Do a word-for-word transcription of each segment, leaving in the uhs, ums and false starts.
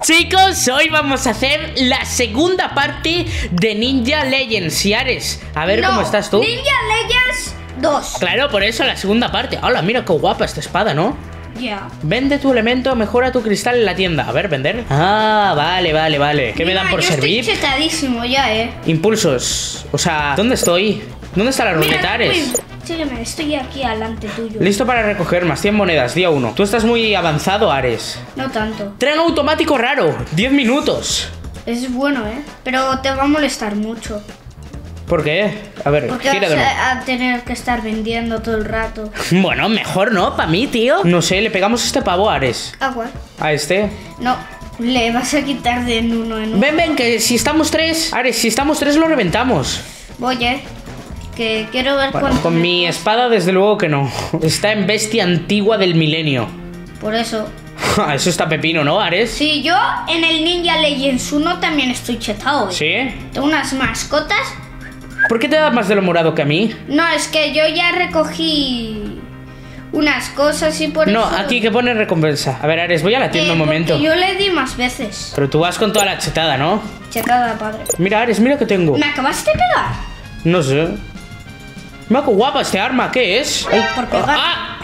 Chicos, hoy vamos a hacer la segunda parte de Ninja Legends. Y Ares, a ver no, cómo estás tú. Ninja Legends dos. Claro, por eso la segunda parte. Hola, mira qué guapa esta espada, ¿no? Ya. Yeah. Vende tu elemento, mejora tu cristal en la tienda. A ver, vender. Ah, vale, vale, vale. ¿Qué Mira, me dan por yo servir? Estoy chetadísimo ya, eh. Impulsos. O sea, ¿dónde estoy? ¿Dónde está la ruleta, Ares? Sígueme, estoy aquí alante tuyo. Listo para recoger más cien monedas, día uno. Tú estás muy avanzado, Ares. No tanto. Tren automático raro, diez minutos. Es bueno, eh. Pero te va a molestar mucho. ¿Por qué? A ver, Porque gira vas de nuevo. a, a tener que estar vendiendo todo el rato. Bueno, mejor no, para mí, tío. No sé, le pegamos este pavo a Ares. Agua. A este. No, le vas a quitar de en uno en uno. Ven, ven, que si estamos tres, Ares, si estamos tres lo reventamos. Voy, eh. Que quiero ver Bueno, cuánto. con me mi cuesta. espada, desde luego que no. Está en bestia antigua del milenio. Por eso. Eso está pepino, ¿no, Ares? Sí, yo en el Ninja Legends uno también estoy chetado, eh. ¿Sí? Tengo unas mascotas. ¿Por qué te da más de lo morado que a mí? No, es que yo ya recogí unas cosas y por No, eso... aquí que pone recompensa. A ver, Ares, voy a la tienda Eh, un momento. porque yo le di más veces. Pero tú vas con toda la chetada, ¿no? Chetada, padre. Mira, Ares, mira que tengo. ¿Me acabas de pegar? No sé. Mira qué guapa este arma, ¿qué es? Ay, Por pegar. ¡Ah!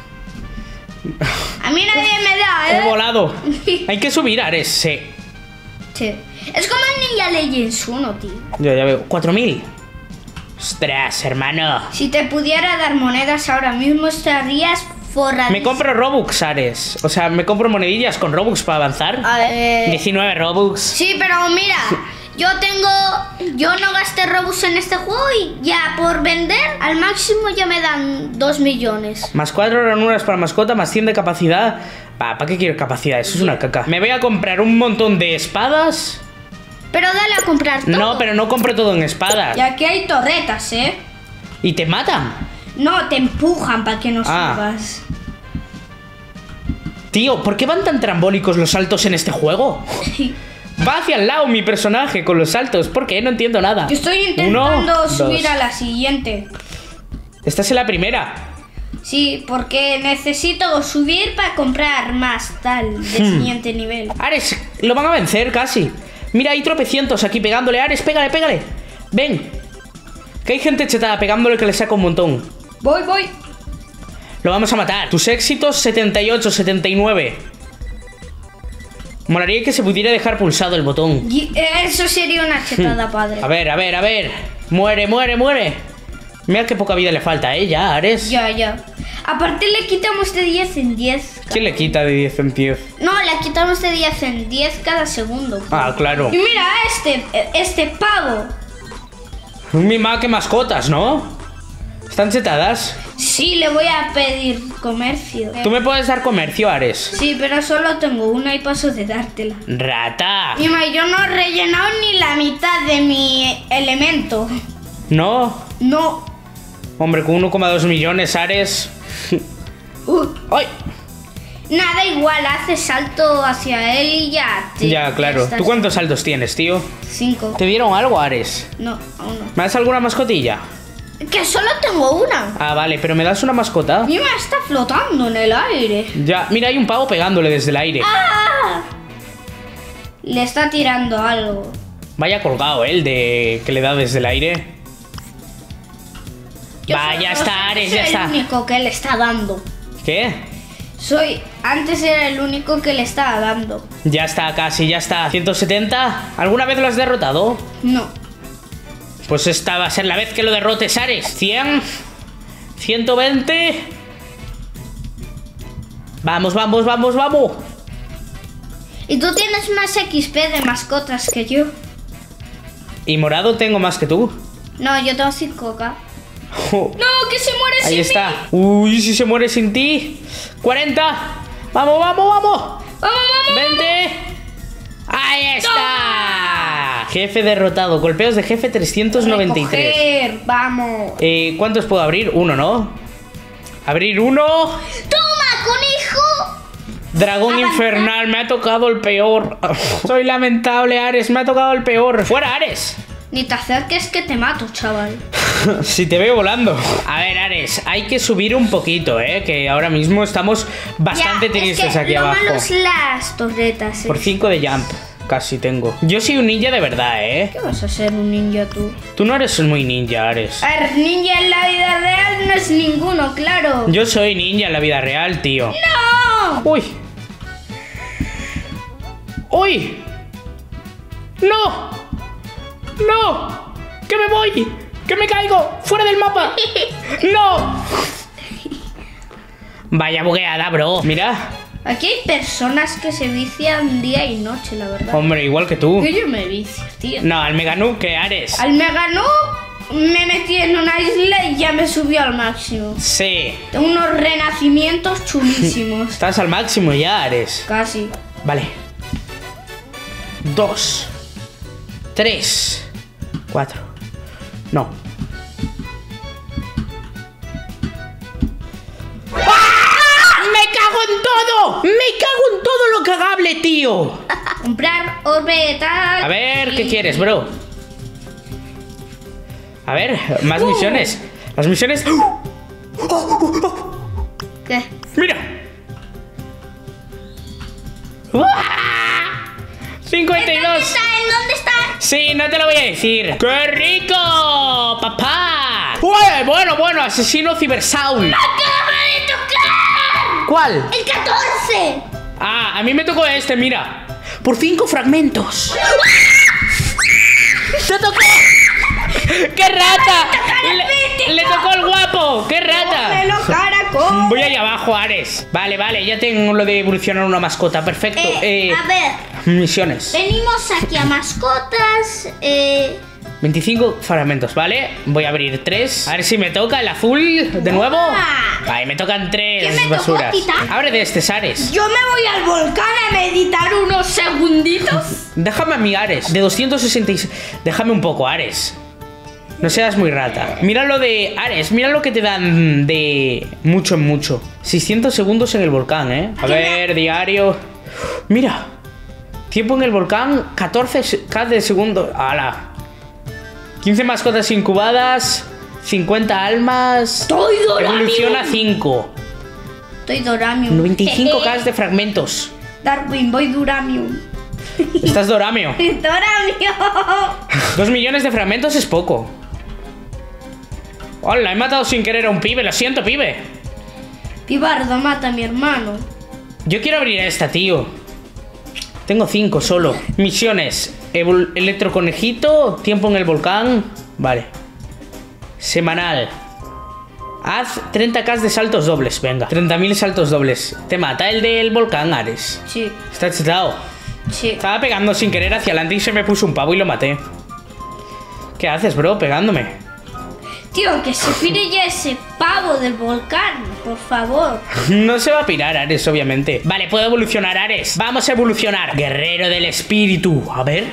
A mí nadie me da, He ¿eh? volado. Hay que subir, Ares, sí. Sí. Es como el Ninja Legends uno, tío. Ya, ya veo. ¿Cuatro mil? Ostras, hermano. Si te pudiera dar monedas ahora mismo estarías forradísimo. Me compro Robux, Ares. O sea, me compro monedillas con Robux para avanzar. A ver... diecinueve Robux. Sí, pero mira, yo tengo... Yo no gasté Robux en este juego y ya por vender al máximo ya me dan dos millones. Más cuatro ranuras para mascota, más cien de capacidad. ¿Para qué quiero capacidad? Eso es una caca. Me voy a comprar un montón de espadas. Pero dale a comprar todo. No, pero no compro todo en espadas. Y aquí hay torretas, ¿eh? Y te matan. No, te empujan para que no Ah. subas. Tío, ¿por qué van tan trambólicos los saltos en este juego? Va hacia el lado mi personaje con los saltos. ¿Por qué? No entiendo nada. Yo estoy intentando Uno, subir dos. a la siguiente. Estás en la primera. Sí, porque necesito subir para comprar más tal de Hmm. siguiente nivel. Ares, lo van a vencer casi. Mira, hay tropecientos aquí pegándole. Ares, pégale, pégale. Ven. Que hay gente chetada pegándole que le saca un montón. Voy, voy. Lo vamos a matar. Tus éxitos setenta y ocho, setenta y nueve. Molaría que se pudiera dejar pulsado el botón. Y eso sería una chetada, padre. A ver, a ver, a ver. Muere, muere, muere. Mira qué poca vida le falta, ¿eh? Ya, Ares. Ya, ya. Aparte le quitamos de diez en diez. ¿Quién le quita de diez en diez? No, le quitamos de diez en diez cada segundo. Ah, claro. Y mira este, este pavo. Mima, qué mascotas, ¿no? ¿Están chetadas? Sí, le voy a pedir comercio. ¿Tú me puedes dar comercio, Ares? Sí, pero solo tengo una y paso de dártela. ¡Rata! Mima, yo no he rellenado ni la mitad de mi elemento. ¿No? No. Hombre, con uno coma dos millones, Ares. Uh, ¡Ay! nada, igual, hace salto hacia él y ya. te- Ya, claro. estás- ¿Tú cuántos saltos tienes, tío? Cinco. ¿Te dieron algo, Ares? No, aún no. ¿Me das alguna mascotilla? Que solo tengo una. Ah, vale, pero ¿me das una mascota? Mima está flotando en el aire. Ya, mira, hay un pavo pegándole desde el aire. ¡Ah! Le está tirando algo. Vaya colgado, ¿eh? El de que le da desde el aire. Yo Va, solo ya sé está, que Ares, soy ya está. el único que le está dando. ¿Qué? Soy... Antes era el único que le estaba dando. Ya está, casi, ya está. ¿ciento setenta? ¿Alguna vez lo has derrotado? No. Pues esta va a ser la vez que lo derrotes, Ares. cien. ciento veinte. Vamos, vamos, vamos, vamos. Y tú tienes más X P de mascotas que yo. Y morado tengo más que tú. No, yo tengo cinco K. Oh, No, que se muere ahí sin está. mí. Uy, si se muere sin ti. cuarenta. Vamos, vamos, vamos. Vamos, vamos. veinte. Ahí está. Jefe derrotado. Golpeos de jefe trescientos noventa y tres. Recoger, vamos. Eh, ¿Cuántos puedo abrir? Uno, ¿no? Abrir uno. ¡Toma, conejo! Dragón Avanzar. infernal, me ha tocado el peor. Soy lamentable, Ares, me ha tocado el peor. ¡Fuera, Ares! Ni te acerques que te mato, chaval. Si te veo volando. A ver, Ares, hay que subir un poquito, ¿eh? Que ahora mismo estamos bastante Ya, tristes es que aquí lo abajo. malo es las torretas. Por eh. cinco de jump, casi tengo. Yo soy un ninja de verdad, ¿eh? ¿Qué vas a ser un ninja tú? Tú no eres muy ninja, Ares. A ver, ninja en la vida real no es ninguno, claro. Yo soy ninja en la vida real, tío. ¡No! ¡Uy! ¡Uy! ¡No! ¡No! ¡Que me voy! ¡Que me caigo! ¡Fuera del mapa! ¡No! Vaya bugueada, bro. Mira. Aquí hay personas que se vician día y noche, la verdad. Hombre, igual que tú. Que yo me vicio, tío. No, al Meganú, ¿qué Ares? Al Megano me metí en una isla y ya me subió al máximo. Sí. Tengo unos renacimientos chulísimos. Estás al máximo ya, Ares. Casi. Vale. Dos. Tres. Cuatro. No. ¡Ah! ¡Me cago en todo! ¡Me cago en todo lo cagable, tío! Comprar orbe tal. A ver, ¿qué quieres, bro? A ver, más Uh. misiones. Las misiones... ¿Qué? ¡Mira! ¡Uah! cincuenta y ¿En dónde dos. está? ¿En dónde está? Sí, no te lo voy a decir. ¡Qué rico, papá! Ué, bueno, bueno, asesino Cybersound. ¡Acaba de tocar! ¿Cuál? ¡El catorce! Ah, a mí me tocó este, mira. Por cinco fragmentos. ¡Te tocó! ¡Qué rata! Le, le tocó el guapo. ¡Qué rata! ¡Cómelo, caracol! Voy ahí abajo, Ares. Vale, vale, ya tengo lo de evolucionar una mascota. Perfecto. Eh, Eh, a ver, misiones. venimos aquí a mascotas. Eh, veinticinco fragmentos, ¿vale? Voy a abrir tres. A ver si me toca el azul de nuevo. Buah. Vale, me tocan tres ¿Qué me tocó, basuras. Titán? Abre de este, Ares. yo me voy al volcán a meditar unos segunditos. Déjame a mi Ares. De doscientos sesenta y seis. Déjame un poco, Ares. No seas muy rata. Mira lo de Ares. Mira lo que te dan de mucho en mucho. seiscientos segundos en el volcán, ¿eh? A ver, diario. Mira. Tiempo en el volcán. catorce K de segundo. ¡Hala! quince mascotas incubadas. cincuenta almas. Estoy Doramium. Evoluciona a cinco. Estoy Doramium. noventa y cinco K de fragmentos. Darwin, voy Duramium. Estás Doramio. Doramium. Dos millones de fragmentos es poco. Hola, he matado sin querer a un pibe. Lo siento, pibe. Pibardo mata a mi hermano. Yo quiero abrir esta, tío. Tengo cinco solo. Misiones. Evol- Electroconejito. Tiempo en el volcán. Vale. Semanal. Haz treinta K de saltos dobles. Venga. treinta mil saltos dobles. Te mata el del volcán, Ares. Sí, Está chetado. sí. Estaba pegando sin querer hacia adelante y se me puso un pavo y lo maté. ¿Qué haces, bro? Pegándome. Tío, que se pire ya ese pavo del volcán, por favor. No se va a pirar, Ares, obviamente. Vale, puedo evolucionar, Ares. Vamos a evolucionar. Guerrero del espíritu. A ver.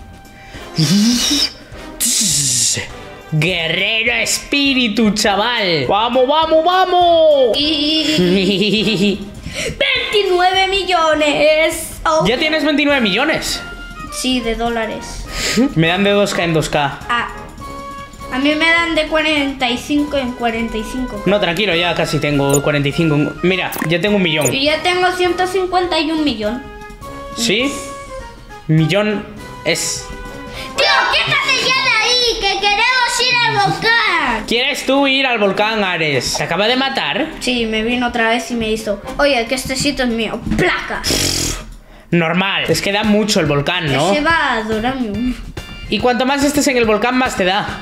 Guerrero espíritu, chaval. Vamos, vamos, vamos. Y veintinueve millones. Oh. Ya tienes veintinueve millones. Sí, de dólares. Me dan de dos K en dos K. Ah, a mí me dan de cuarenta y cinco en cuarenta y cinco. No, tranquilo, ya casi tengo cuarenta y cinco. Mira, ya tengo un millón. Yo ya tengo ciento cincuenta y un millón. ¿Sí? Millón es... Tío, quítate ya de ahí, que queremos ir al volcán. ¿Quieres tú ir al volcán, Ares? ¿Te acaba de matar? Sí, me vino otra vez y me hizo, oye, que este sitio es mío. ¡Placa! Normal. Es que da mucho el volcán, ¿no? Que se va a Doramium. Y cuanto más estés en el volcán, más te da.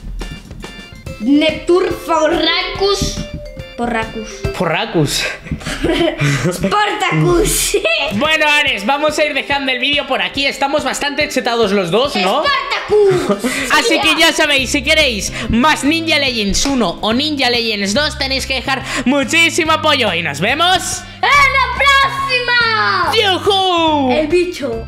Neptur Forracus. Porracus. Porracus. Spartacus. Bueno, Ares, vamos a ir dejando el vídeo por aquí. Estamos bastante chetados los dos, ¿no? Spartacus. Así que ya sabéis, si queréis más Ninja Legends uno o Ninja Legends dos, tenéis que dejar muchísimo apoyo. Y nos vemos ¡En la próxima! ¡Yujú! El bicho.